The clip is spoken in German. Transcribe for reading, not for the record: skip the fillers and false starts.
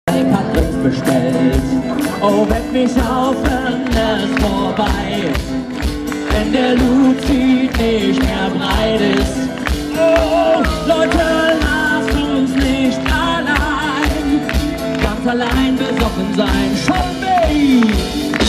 Hat uns bestellt. Oh, weck mich auf, dann ist vorbei, wenn der Luzi nicht mehr breit ist. Oh, Leute, lasst uns nicht allein, ganz allein besoffen sein. Schon weh!